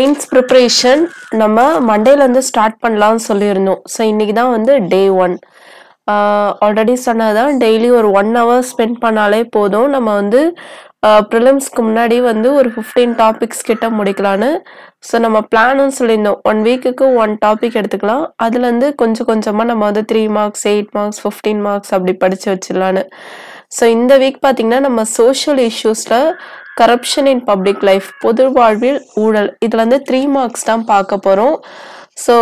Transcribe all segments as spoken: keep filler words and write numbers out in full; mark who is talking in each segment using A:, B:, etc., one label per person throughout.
A: Mains preparation நம்ம மண்டேலேருந்து start பண்ணலாம்னு சொல்லியிருந்தோம். ஸோ இன்னைக்கு தான் வந்து டே ஒன். ஆல்ரெடி சொன்னதான் டெய்லி ஒரு ஒன் ஹவர் ஸ்பெண்ட் பண்ணாலே போதும். நம்ம வந்து ப்ரிலிம்ஸ்க்கு முன்னாடி வந்து ஒரு ஃபிஃப்டீன் டாபிக்ஸ் கிட்ட முடிக்கலான்னு. ஸோ நம்ம பிளானும் சொல்லியிருந்தோம், ஒன் வீக்குக்கு ஒன் டாபிக் எடுத்துக்கலாம். அதுலேருந்து கொஞ்சம் கொஞ்சமாக நம்ம வந்து three marks eight marks fifteen marks அப்படி படித்து வச்சிடலான்னு. ஸோ இந்த வீக் பார்த்தீங்கன்னா நம்ம சோஷியல் இஷ்யூஸில் கரப்ஷன் இன் பப்ளிக் லைஃப், பொது வாழ்வில் ஊழல், இதுல வந்து த்ரீ மார்க்ஸ் தான் பார்க்க போறோம். ஸோ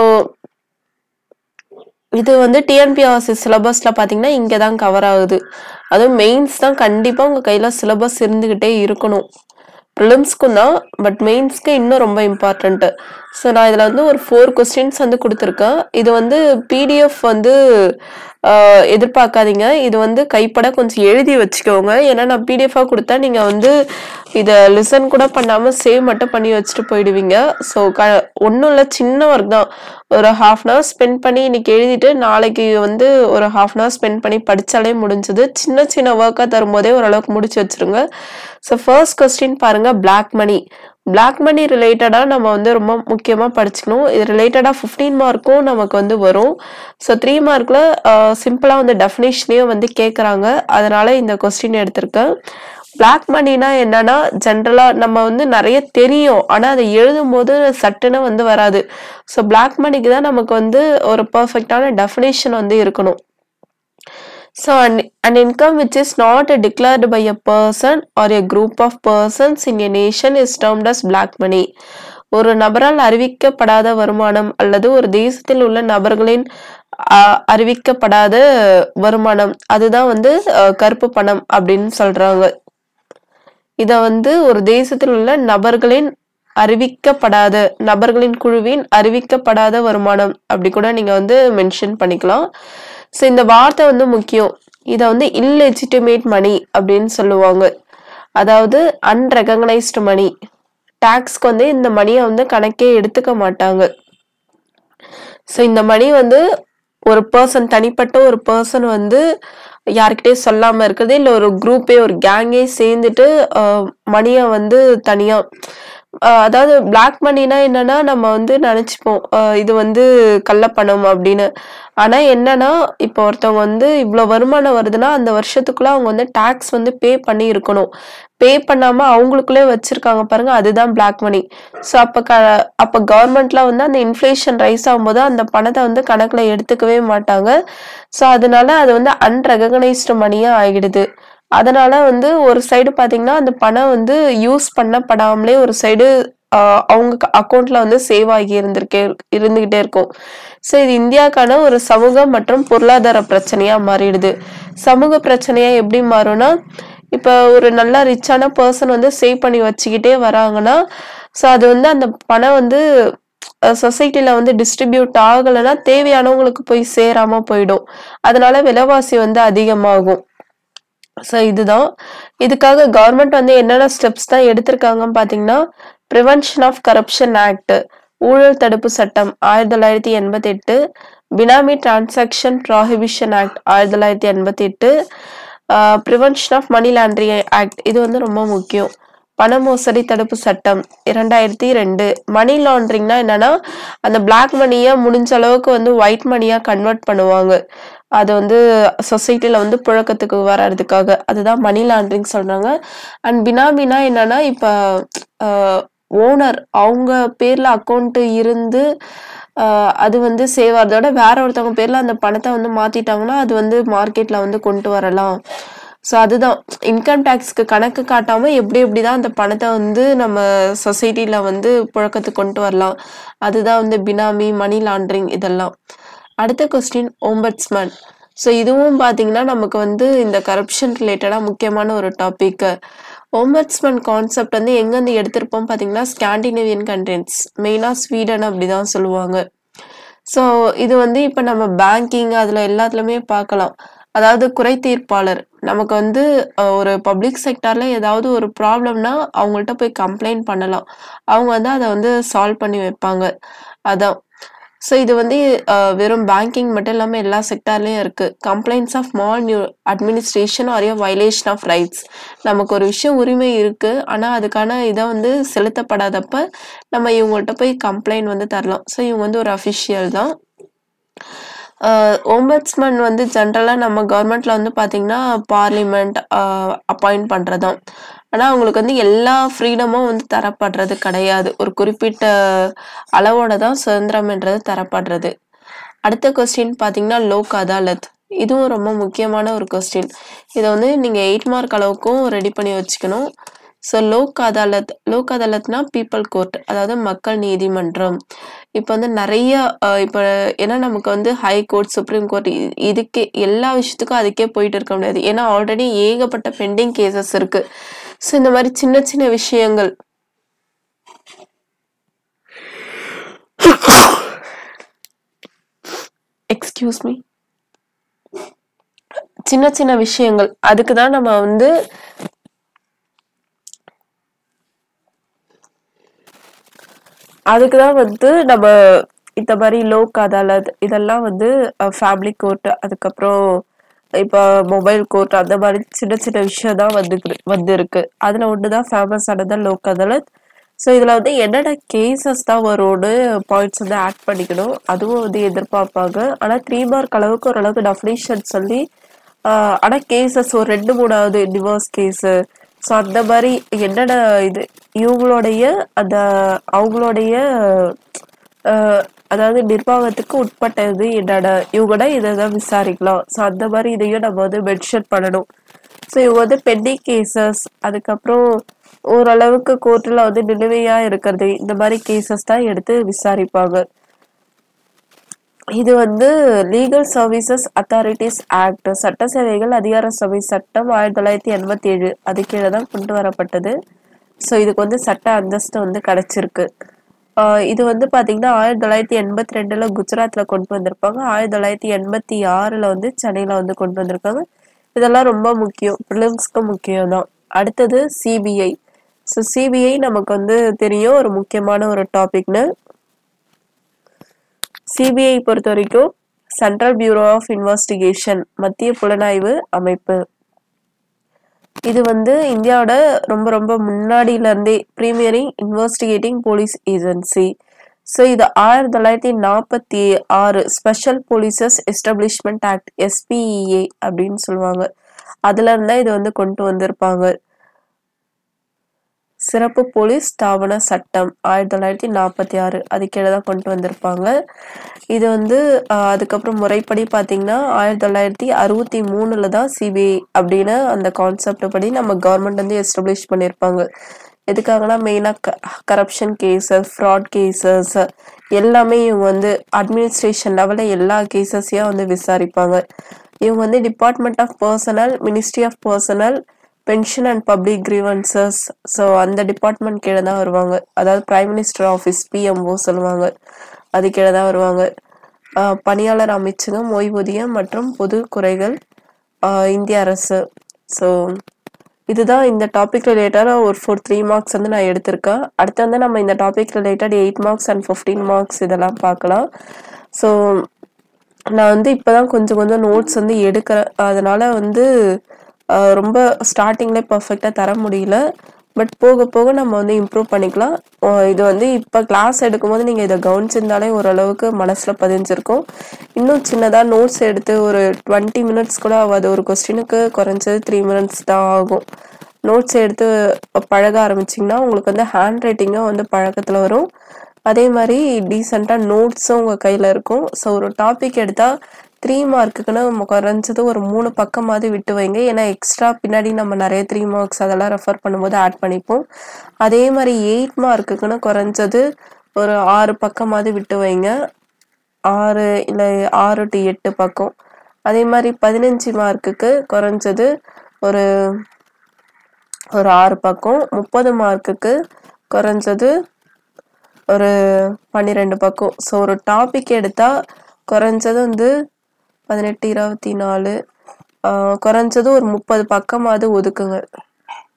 A: இது வந்து டிஎன்பிஎஸ்சி சிலபஸ்ல பாத்தீங்கன்னா இங்கே தான் கவர் ஆகுது. அதுவும் மெயின்ஸ் தான் கண்டிப்பா உங்க கையில சிலபஸ் இருந்துகிட்டே இருக்கணும். ப்ரிலிம்ஸ்க்கும் தான், பட் மெயின்ஸ்க்கு இன்னும் ரொம்ப இம்பார்ட்டன்ட். ஸோ நான் இதில் வந்து ஒரு ஃபோர் கொஸ்டின்ஸ் வந்து கொடுத்துருக்கேன். இது வந்து பிடிஎஃப் வந்து எதிர்பார்க்காதீங்க, இது வந்து கைப்பட கொஞ்சம் எழுதி வச்சுக்கோங்க. ஏன்னா நான் பிடிஎஃபாக கொடுத்தா நீங்கள் வந்து இதை லிசன் கூட பண்ணாமல் சேவ் மட்டும் பண்ணி வச்சுட்டு போயிடுவீங்க. ஸோ க ஒன்றும் இல்லை, சின்ன ஒர்க் தான். ஒரு ஹாஃப் அன் ஹவர் ஸ்பெண்ட் பண்ணி இன்னைக்கு எழுதிட்டு நாளைக்கு வந்து ஒரு ஹாஃப் அன் ஹவர் ஸ்பெண்ட் பண்ணி படித்தாலே முடிஞ்சது. சின்ன சின்ன ஒர்க்காக தரும்போதே ஓரளவுக்கு முடிச்சு வச்சுருங்க. ஸோ ஃபர்ஸ்ட் கொஸ்டின் பாருங்க, பிளாக் மணி. பிளாக் மணி ரிலேட்டடாக நம்ம வந்து ரொம்ப முக்கியமாக படிச்சுக்கணும். இது ரிலேட்டடாக ஃபிஃப்டீன் மார்க்கும் நமக்கு வந்து வரும். ஸோ த்ரீ மார்க்கில் சிம்பிளாக வந்து டெஃபினேஷனையும் வந்து கேட்குறாங்க. அதனால இந்த கொஸ்டின் எடுத்திருக்கேன். பிளாக் மணினா என்னன்னா, ஜென்ரலாக நம்ம வந்து நிறைய தெரியும், ஆனால் அதை எழுதும் போது சட்டுன்னு வந்து வராது. ஸோ பிளாக் மணிக்கு தான் நமக்கு வந்து ஒரு பர்ஃபெக்டான டெஃபினேஷன் வந்து இருக்கணும். So an, an income which is not declared by a person or a group of persons in a nation is termed as black money. ஒரு நபரால் அறிவிக்கப்படாத வருமானம் அல்லது ஒரு தேசத்தில் உள்ள நபர்களின் அறிவிக்கப்படாத வருமானம், அதுதான் வந்து கருப்பு பணம் அப்படின்னு சொல்றாங்க. இத வந்து ஒரு தேசத்தில் உள்ள நபர்களின் அறிவிக்கப்படாத நபர்களின் குழுவின் அறிவிக்கப்படாத வருமானம் அப்படி கூட நீங்க வந்து மென்ஷன் பண்ணிக்கலாம். ஸோ இந்த வார்த்தை வந்து முக்கியம். இதை வந்து இல்லெஜிட்டிமேட் மணி அப்படின்னு சொல்லுவாங்க, அதாவது அன்ரெகனைஸ்டு மணி. டாக்ஸ்க்கு வந்து இந்த மணியை வந்து கணக்கே எடுத்துக்க மாட்டாங்க. ஸோ இந்த மணி வந்து ஒரு பர்சன், தனிப்பட்ட ஒரு பர்சன் வந்து யாருக்கிட்டே சொல்லாம இருக்கிறது, இல்லை ஒரு குரூப்பே ஒரு கேங்கே சேர்ந்துட்டு மணியை வந்து தனியா, அதாவது பிளாக் மணினா என்னன்னா நம்ம வந்து நினைச்சுப்போம் இது வந்து கள்ளப்பணம் அப்படின்னு. ஆனா என்னன்னா, இப்போ ஒருத்தவங்க வந்து இவ்வளவு வருமானம் வருதுன்னா அந்த வருஷத்துக்குள்ள அவங்க வந்து டாக்ஸ் வந்து பே பண்ணி இருக்கணும். பே பண்ணாம அவங்களுக்குள்ளே வச்சிருக்காங்க பாருங்க, அதுதான் பிளாக் மணி. ஸோ அப்ப க அப்ப கவர்மெண்ட்ல வந்து அந்த இன்ஃபிளேஷன் ரைஸ் ஆகும்போது அந்த பணத்தை வந்து கணக்குல எடுத்துக்கவே மாட்டாங்க. ஸோ அதனால அது வந்து அன்ரெகனைஸ்டு மணியா ஆகிடுது. அதனால வந்து ஒரு சைடு பாத்தீங்கன்னா அந்த பணம் வந்து யூஸ் பண்ணப்படாமலே ஒரு சைடு அவங்க அக்கௌண்ட்ல வந்து சேவ் ஆகி இருந்திருக்கே இருந்துகிட்டே இருக்கும். ஸோ இது இந்தியாவுக்கான ஒரு சமூக மற்றும் பொருளாதார பிரச்சனையா மாறிடுது. சமூக பிரச்சனையா எப்படி மாறும்னா, இப்போ ஒரு நல்ல ரிச்சான பர்சன் வந்து சேவ் பண்ணி வச்சுக்கிட்டே வராங்கன்னா, ஸோ அது வந்து அந்த பணம் வந்து சொசைட்டில வந்து டிஸ்ட்ரிபியூட் ஆகலைன்னா தேவையானவங்களுக்கு போய் சேராம போயிடும். அதனால விலைவாசி வந்து அதிகமாகும். ஸோ இதுதான், இதுக்காக கவர்மெண்ட் வந்து என்னென்ன ஸ்டெப்ஸ் தான் எடுத்திருக்காங்கன்னு பார்த்தீங்கன்னா, ப்ரிவென்ஷன் ஆஃப் கரப்ஷன் ஆக்ட், ஊழல் தடுப்பு சட்டம் ஆயிரத்தி தொள்ளாயிரத்தி எண்பத்தி எட்டு, பினாமி டிரான்சாக்ஷன் ப்ராஹிபிஷன் ஆக்ட் ஆயிரத்தி தொள்ளாயிரத்தி எண்பத்தி எட்டு, prevention of money laundering act, இது வந்து ரொம்ப முக்கியம். பண மோசடி தடுப்பு சட்டம் இரண்டாயிரத்தி ரெண்டு. மணி லாண்டரிங்னா என்னன்னா, அந்த பிளாக் மணியை முடிஞ்ச அளவுக்கு வந்து ஒயிட் மணியா கன்வெர்ட் பண்ணுவாங்க. அது வந்து சொசைட்டில வந்து புழக்கத்துக்கு வர்றதுக்காக, அதுதான் மணி லாண்டரிங் சொல்றாங்க. அண்ட் பினாமினா என்னன்னா, இப்ப ஓனர் அவங்க பேர்ல அக்கௌண்ட் இருந்து அது வந்து சேவ் ஆகிறதோட வேற ஒருத்தவங்க பேர்ல அந்த பணத்தை வந்து மாத்திட்டாங்கன்னா அது வந்து மார்க்கெட்ல வந்து கொண்டு வரலாம். ஸோ அதுதான் இன்கம் டேக்ஸ்க்கு கணக்கு காட்டாம எப்படி எப்படிதான் அந்த பணத்தை வந்து நம்ம சொசைட்டில வந்து புழக்கத்துக்கு கொண்டு வரலாம், அதுதான் வந்து பினாமி, மணி லாண்டரிங் இதெல்லாம். அடுத்த கொஸ்டின், ஓம்பட்ஸ்மேன். ஸோ இதுவும் பார்த்தீங்கன்னா நமக்கு வந்து இந்த கரப்ஷன் ரிலேட்டடாக முக்கியமான ஒரு டாபிக். ஓம்பட்ஸ்மேன் கான்செப்ட் வந்து எங்கேருந்து எடுத்திருப்போம் பார்த்தீங்கன்னா, ஸ்காண்டினேவியன் கண்ட்ரிஸ், மெயினாக ஸ்வீடன் அப்படிதான் சொல்லுவாங்க. ஸோ இது வந்து இப்போ நம்ம பேங்கிங் அதில் எல்லாத்துலேயுமே பார்க்கலாம். அதாவது குறை தீர்ப்பாளர், நமக்கு வந்து ஒரு பப்ளிக் செக்டார்ல ஏதாவது ஒரு ப்ராப்ளம்னா அவங்கள்ட்ட போய் கம்ப்ளைண்ட் பண்ணலாம், அவங்க வந்து அதை வந்து சால்வ் பண்ணி வைப்பாங்க. அதான் ஸோ இது வந்து வெறும் பேங்கிங் மட்டும் இல்லாமல் எல்லா செக்டார்லேயும் இருக்குது. Complaints of small new administration or violation of rights. நமக்கு ஒரு விஷயம் உரிமை இருக்குது, ஆனால் அதுக்கான இதை வந்து செலுத்தப்படாதப்ப நம்ம இவங்கள்ட்ட போய் கம்ப்ளைண்ட் வந்து தரலாம். ஸோ இவங்க வந்து ஒரு அஃபிஷியல் தான். ஓம்பட்ஸ்மன் வந்து ஜென்ரலாக நம்ம கவர்மெண்ட்டில் வந்து பார்த்திங்கன்னா பார்லிமெண்ட் அப்பாயிண்ட் பண்ணுறதான். ஆனால் அவங்களுக்கு வந்து எல்லா ஃப்ரீடமும் வந்து தரப்படுறது கிடையாது. ஒரு குறிப்பிட்ட அளவோட தான் சுதந்திரம்ன்றது தரப்படுறது. அடுத்த கொஸ்டின் பார்த்தீங்கன்னா லோக் அதாலத். இதுவும் ரொம்ப முக்கியமான ஒரு கொஸ்டின். இதை வந்து நீங்கள் எயிட் மார்க் அளவுக்கும் ரெடி பண்ணி வச்சுக்கணும். ஸோ லோக் அதாலத் லோக் அதாலத்னா பீப்புள் கோர்ட், அதாவது மக்கள் நீதிமன்றம். இப்போ வந்து நிறைய இப்போ ஏன்னா நமக்கு வந்து ஹை கோர்ட், சுப்ரீம் கோர்ட், இதுக்கே எல்லா விஷயத்துக்கும் அதுக்கே போயிட்டு இருக்க முடியாது. ஏன்னா ஆல்ரெடி ஏகப்பட்ட பெண்டிங் கேசஸ் இருக்கு. ஸோ இந்த மாதிரி சின்ன சின்ன விஷயங்கள் எக்ஸ்கியூஸ் மீ சின்ன சின்ன விஷயங்கள் அதுக்கு தான் நம்ம வந்து அதுக்கு தான் வந்து நம்ம இந்த மாதிரி லோக் அதாலத் இதெல்லாம் வந்து ஃபேமிலி கோர்ட், அதுக்கப்புறம் இப்போ மொபைல் கோர்ட், அந்த மாதிரி சின்ன சின்ன விஷயம் தான் வந்து வந்து இருக்கு. அதில் ஒன்று தான் ஃபேமஸ் ஆனது லோக் அதாலத். ஸோ இதில் வந்து என்னென்ன கேசஸ் தான் வரும்னு பாயிண்ட்ஸ் வந்து ஆட் பண்ணிக்கணும். அதுவும் வந்து எதிர்பார்ப்பாங்க. ஆனால் த்ரீ மார்க் அளவுக்கு ஓரளவுக்கு டெஃபினிஷன் சொல்லி ஆனால் கேசஸ் ஒரு ரெண்டு மூணாவது டிவோர்ஸ் கேஸு, ஸோ அந்த மாதிரி என்னென்ன இது இவங்களுடைய அந்த அவங்களுடைய அதாவது நிர்வாகத்துக்கு உட்பட்டது என்னென்ன, இவங்கட இதை தான் விசாரிக்கலாம். ஸோ அந்த மாதிரி இதையும் நம்ம வந்து மென்ஷன் பண்ணணும். ஸோ இவங்க வந்து பெண்டிங் கேசஸ், அதுக்கப்புறம் ஓரளவுக்கு கோர்ட்டில் வந்து நிலுவையாக இருக்கிறது, இந்த மாதிரி கேசஸ் தான் எடுத்து விசாரிப்பாங்க. இது வந்து லீகல் சர்வீசஸ் அத்தாரிட்டிஸ் ஆக்ட், சட்ட சேவைகள் அதிகார சபை சட்டம் ஆயிரத்தி தொள்ளாயிரத்தி எண்பத்தி ஏழு அது கீழே தான் கொண்டு வரப்பட்டது. ஸோ இதுக்கு வந்து சட்ட அந்தஸ்து வந்து கிடைச்சிருக்கு. இது வந்து பார்த்தீங்கன்னா ஆயிரத்தி தொள்ளாயிரத்தி எண்பத்தி ரெண்டுல குஜராத்ல கொண்டு வந்திருப்பாங்க. ஆயிரத்தி தொள்ளாயிரத்தி எண்பத்தி ஆறுல வந்து சென்னையில வந்து கொண்டு வந்திருக்காங்க. இதெல்லாம் ரொம்ப முக்கியம், பிலிம்ஸ்க்கு முக்கியம் தான். அடுத்தது சிபிஐ. ஸோ சிபிஐ நமக்கு வந்து தெரியும் ஒரு முக்கியமான ஒரு டாபிக்னு. சிபிஐ பொறுத்த வரைக்கும் சென்ட்ரல் பியூரோ ஆஃப் இன்வெஸ்டிகேஷன், மத்திய புலனாய்வு அமைப்பு. இது வந்து இந்தியாவோட ரொம்ப ரொம்ப முன்னாடியில இருந்தே premiering investigating police agency. So இது ஆயிரத்தி தொள்ளாயிரத்தி நாற்பத்தி ஆறு special police establishment act, SPEA அப்படின்னு சொல்லுவாங்க, அதுல இருந்தா இது வந்து கொண்டு வந்திருப்பாங்க. சிறப்பு போலீஸ் ஸ்தாபன சட்டம் ஆயிரத்தி தொள்ளாயிரத்தி நாற்பத்தி ஆறு அது கீழே தான் கொண்டு வந்திருப்பாங்க. இது வந்து அதுக்கப்புறம் முறைப்படி பார்த்தீங்கன்னா ஆயிரத்தி தொள்ளாயிரத்தி அறுபத்தி மூணுல தான் சிபிஐ அப்படின்னு அந்த கான்செப்ட் படி நம்ம கவர்மெண்ட் வந்து எஸ்டாப்ளிஷ் பண்ணியிருப்பாங்க. எதுக்காகனா மெயினாக கரப்ஷன் கேசஸ், ஃப்ராட் கேசஸ் எல்லாமே இவங்க வந்து அட்மினிஸ்ட்ரேஷன் லெவலில் எல்லா கேசஸையும் வந்து விசாரிப்பாங்க. இவங்க வந்து department of personnel, ministry of personnel, pension and public grievances, so அந்த டிபார்ட்மெண்ட் கீழே தான் வருவாங்க. அதாவது பிரைம் மினிஸ்டர் ஆஃபீஸ், பிஎம்ஓ சொல்லுவாங்க, அது கீழே தான் வருவாங்க. பணியாளர் அமைச்சகம், ஓய்வூதியம் மற்றும் பொது குறைகள், இந்திய அரசு. ஸோ இதுதான் இந்த டாபிக் ரிலேட்டடாக ஒரு ஃபோர் த்ரீ மார்க்ஸ் வந்து நான் எடுத்திருக்கேன். அடுத்து வந்து நம்ம இந்த topic related eight marks and fifteen marks இதெல்லாம் பார்க்கலாம். ஸோ நான் வந்து இப்போ தான் கொஞ்சம் கொஞ்சம் நோட்ஸ் வந்து எடுக்கிறேன், அதனால வந்து ரொம்ப ஸ்டார்டிங்ல பர்ஃபெக்டாக தர முடியல. பட் போக போக நம்ம வந்து இம்ப்ரூவ் பண்ணிக்கலாம். இது வந்து இப்போ கிளாஸ் எடுக்கும்போது நீங்கள் இதை கவனிச்சிருந்தாலே ஓரளவுக்கு மனசில் பதிஞ்சிருக்கும். இன்னும் சின்னதாக நோட்ஸ் எடுத்து ஒரு டுவெண்ட்டி மினிட்ஸ் கூட ஆகாது, ஒரு கொஸ்டினுக்கு குறைஞ்சது த்ரீ மினிட்ஸ் தான் ஆகும். நோட்ஸ் எடுத்து பழக ஆரம்பிச்சிங்கன்னா உங்களுக்கு வந்து ஹேண்ட் ரைட்டிங்கும் வந்து பழக்கத்தில் வரும். அதே மாதிரி டீசெண்டாக நோட்ஸும் உங்கள் கையில் இருக்கும். ஸோ ஒரு டாபிக் எடுத்தால் த்ரீ மார்க்குக்குன்னு நம்ம குறைஞ்சது ஒரு மூணு பக்கமாவது விட்டு வைங்க. ஏன்னா எக்ஸ்ட்ரா பின்னாடி நம்ம நிறைய த்ரீ மார்க்ஸ் அதெல்லாம் ரெஃபர் பண்ணும்போது ஆட் பண்ணிப்போம். அதே மாதிரி எயிட் மார்க்குக்குன்னு குறைஞ்சது ஒரு ஆறு பக்கமாவது விட்டு வைங்க, ஆறு இல்லை ஆறு டு எட்டு பக்கம். அதே மாதிரி பதினஞ்சு மார்க்குக்கு குறைஞ்சது ஒரு ஒரு ஆறு பக்கம், முப்பது மார்க்குக்கு குறைஞ்சது ஒரு பன்னிரெண்டு பக்கம். ஸோ ஒரு டாபிக் எடுத்தால் குறைஞ்சது வந்து பதினெட்டு இருபத்தி நாலு குறைஞ்சது ஒரு முப்பது பக்கமாவது ஒதுக்குங்க.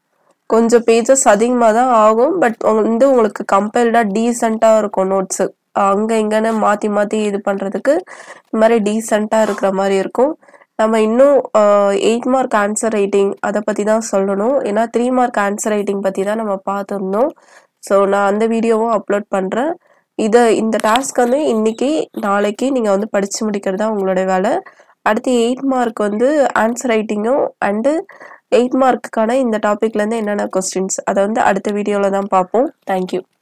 A: கொஞ்சம் பேஜஸ் அதிகமாக தான் ஆகும், பட் வந்து உங்களுக்கு கம்பேர்டாக டீசெண்டாக இருக்கும் நோட்ஸு. அங்க இங்கன்னு மாத்தி மாத்தி இது பண்றதுக்கு இந்த மாதிரி டீசெண்டா இருக்கிற மாதிரி இருக்கும். நம்ம இன்னும் எயிட் மார்க் ஆன்சர் ரைட்டிங் அதை பத்தி தான் சொல்லணும். ஏன்னா த்ரீ மார்க் ஆன்சர் ரைட்டிங் பத்தி தான் நம்ம பார்த்துருந்தோம். ஸோ நான் அந்த வீடியோவும் அப்லோட் பண்றேன். இதை இந்த டாஸ்க் வந்து இன்னைக்கு நாளைக்கு நீங்க வந்து படிச்சு முடிக்கிறதா உங்களுடைய வேலை. அடுத்து எயிட் மார்க் வந்து ஆன்சர் ரைட்டிங்கும் அண்டு எயிட் மார்க்குக்கான இந்த டாபிக்ல இருந்து என்னென்ன கொஸ்டின்ஸ் அதை வந்து அடுத்த வீடியோல தான் பார்ப்போம். தேங்க்யூ.